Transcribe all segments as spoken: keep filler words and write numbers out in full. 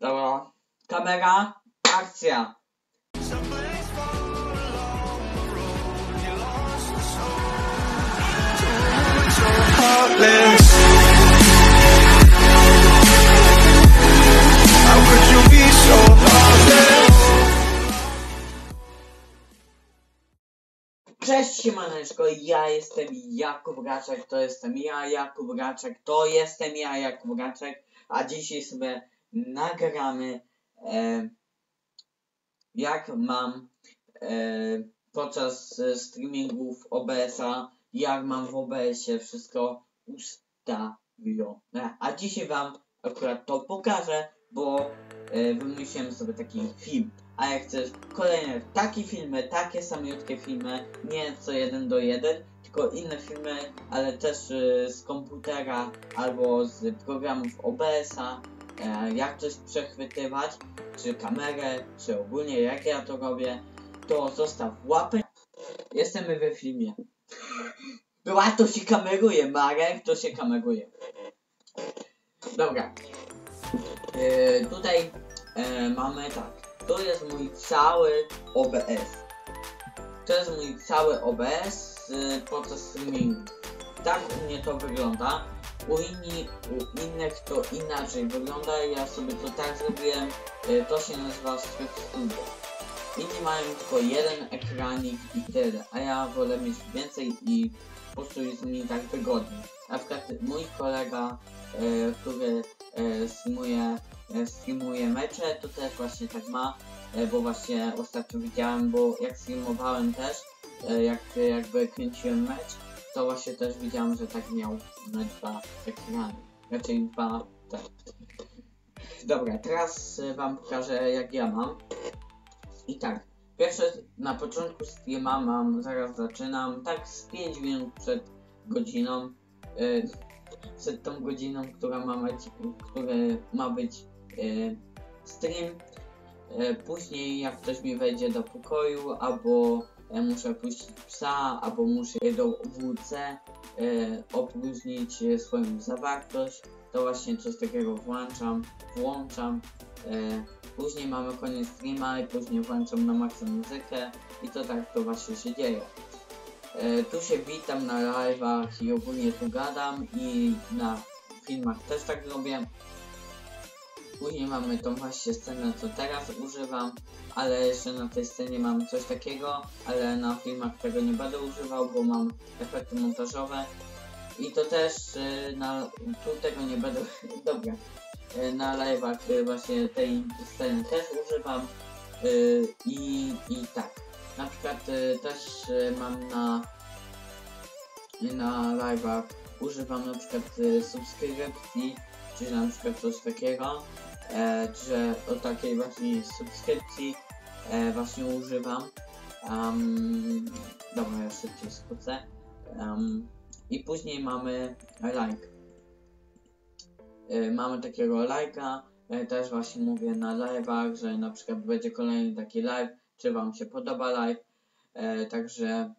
Dobra. Kamera, akcja. Cześć siemaneczko, ja jestem Jakub Raczek, to jestem ja, Jakub Raczek, to jestem ja, Jakub Raczek, a dzisiaj sobie nagramy e, jak mam e, podczas e, streamingów O B S a, jak mam w O B S ie wszystko ustawione. A dzisiaj wam akurat to pokażę, bo e, wymyśliłem sobie taki film. A jak chcesz kolejne takie filmy, takie samiutkie filmy, nie co jeden do jeden, tylko inne filmy, ale też y, z komputera albo z programów O B S a, e, jak coś przechwytywać, czy kamerę, czy ogólnie jak ja to robię, to zostaw łapę. Jesteśmy we filmie. Była to się kameruje, Marek, to się kameruje. Dobra. E, tutaj e, mamy tak. To jest mój cały O B S. To jest mój cały O B S y, podczas streamingu. Tak u mnie to wygląda. U, inni, u innych to inaczej wygląda. Ja sobie to tak zrobiłem. Y, to się nazywa Script Studio. Inni mają tylko jeden ekranik i tyle. A ja wolę mieć więcej i po prostu jest mi tak wygodnie. Na przykład mój kolega, y, który y, streamuje streamuje mecze, to też właśnie tak ma, bo właśnie ostatnio widziałem, bo jak streamowałem też, jak jakby kręciłem mecz, to właśnie też widziałem, że tak miał dwa ekrany, raczej dwa, tak. Dobra, teraz wam pokażę jak ja mam. I tak, pierwsze na początku streama mam, zaraz zaczynam, tak z pięć minut przed godziną, yy, przed tą godziną, która ma być, który ma być yy, stream. Yy, później jak ktoś mi wejdzie do pokoju, albo yy, muszę puścić psa, albo muszę do W C yy, opróżnić yy, swoją zawartość, to właśnie coś takiego włączam, włączam. Yy, później mamy koniec streama i później włączam na maksa muzykę i to tak to właśnie się dzieje. E, tu się witam na live'ach i ogólnie tu gadam i na filmach też tak robię. Później mamy tą właśnie scenę, co teraz używam, ale jeszcze na tej scenie mam coś takiego, ale na filmach tego nie będę używał, bo mam efekty montażowe. I to też e, na, tu tego nie będę, dobra, e, na live'ach e, właśnie tej sceny też używam e, i, i tak. Na przykład y, też y, mam na na live'ach, używam na przykład y, subskrypcji, czy na przykład coś takiego, e, że o takiej właśnie subskrypcji e, właśnie używam. Um, dobra, ja szybciej skrócę. Um, I później mamy like. E, mamy takiego lajka, e, też właśnie mówię na live'ach, że na przykład będzie kolejny taki live, czy wam się podoba live, e, także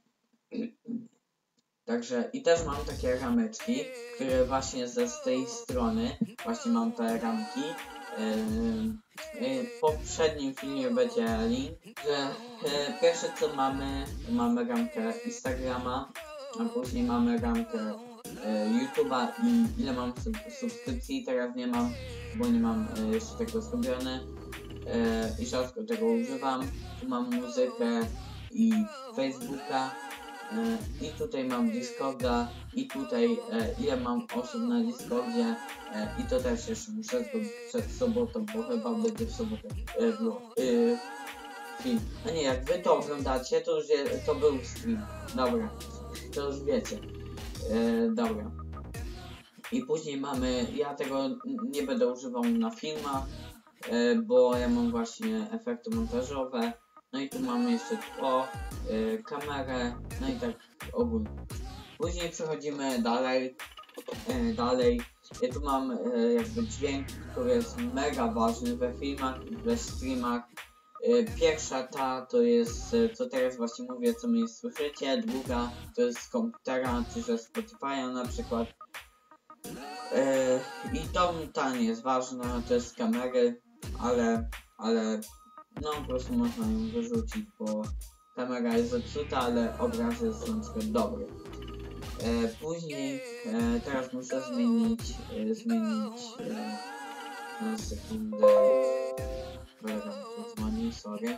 także i też mam takie rameczki, które właśnie ze z tej strony właśnie mam te ramki. e, e, w poprzednim filmie będzie link, że e, pierwsze co mamy, mamy ramkę Instagrama, a później mamy ramkę e, YouTube'a i ile mam sub subskrypcji, teraz nie mam, bo nie mam e, jeszcze tego zrobione. E, i rzadko tego używam. Tu mam muzykę i Facebooka e, i tutaj mam Discorda i tutaj e, ile mam osób na Discordzie e, i to też jeszcze muszę zrobić przed sobotą, bo chyba będzie w sobotę e, vlog, e, film. A nie, jak wy to oglądacie, to już je, to był stream. Dobra, to już wiecie. E, dobra. I później mamy, ja tego nie będę używał na filmach, bo ja mam właśnie efekty montażowe. No i tu mamy jeszcze tło, yy, kamerę, no i tak ogólnie. Później przechodzimy dalej, yy, dalej. Ja tu mam yy, jakby dźwięk, który jest mega ważny we filmach, we streamach. Yy, pierwsza ta to jest, yy, co teraz właśnie mówię, co mnie słyszycie. Druga to jest z komputera, czy ze Spotify'a na przykład. Yy, I to ta nie jest ważna, to jest z kamery. ale, ale no po prostu można ją wyrzucić, bo kamera jest zepsuta, ale obrazy są na przykład dobre. E, później, e, teraz muszę zmienić, e, zmienić e, na sekundę, kolega dzwoni, sorry.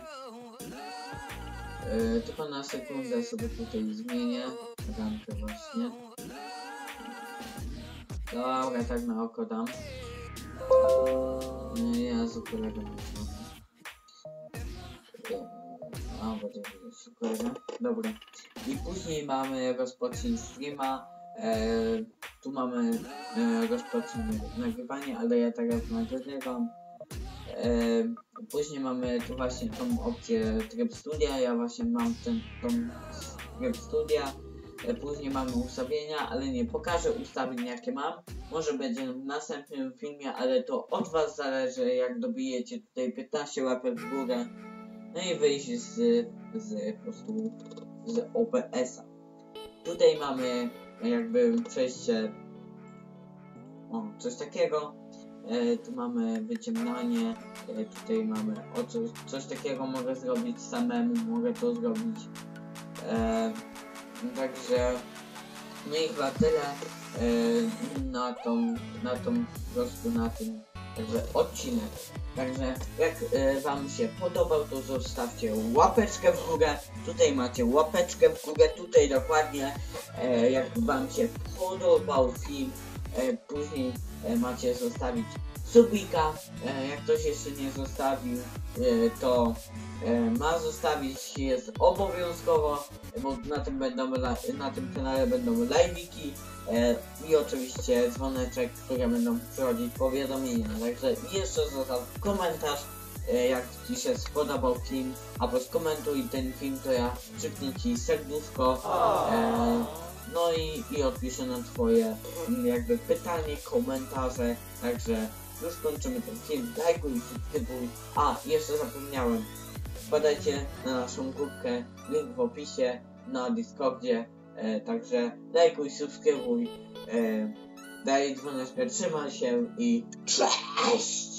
E, tylko na sekundę sobie tutaj zmienię ramkę właśnie. Dobra, tak na oko dam. Jezu, kolega mi dzwoni. A, będzie widać kolega. Dobra. I później mamy rozpocznij streama. E, tu mamy e, rozpocznij nagrywanie, ale ja teraz nagrywam. E, później mamy tu właśnie tą opcję tryb studia. Ja właśnie mam ten tą tryb studia. E, później mamy ustawienia, ale nie pokażę ustawień jakie mam. Może będzie w następnym filmie, ale to od was zależy, jak dobijecie tutaj piętnaście łapek w górę. No i wyjść z, z po prostu z O B S-a. Tutaj mamy jakby przejście, o, coś takiego. E, tu mamy wyciemnianie, e, tutaj mamy o coś, coś takiego mogę zrobić samemu, mogę to zrobić. E, także no i chyba tyle e, na tą, na tą po prostu na tym także odcinek. Także jak e, wam się podobał, to zostawcie łapeczkę w górę. Tutaj macie łapeczkę w górę, tutaj dokładnie e, jak wam się podobał film. E, później e, macie zostawić subika. E, jak ktoś jeszcze nie zostawił, e, to e, ma zostawić, jest obowiązkowo, bo na tym będą na tym kanale będą live'iki. E, I oczywiście dzwoneczek, które będą przychodzić powiadomienia. Także jeszcze zostaw komentarz, e, jak ci się spodobał film, albo skomentuj ten film, to ja krzyknę ci serduszko. E, no i, i odpiszę na twoje jakby pytanie, komentarze. Także już kończymy ten film. Lajkuj, subskrybuj. A, jeszcze zapomniałem. Wpadajcie na naszą grupkę, link w opisie, na Discordzie. E, także lajkuj, subskrybuj, e, daj dzwoneczkę, trzymaj się i cześć!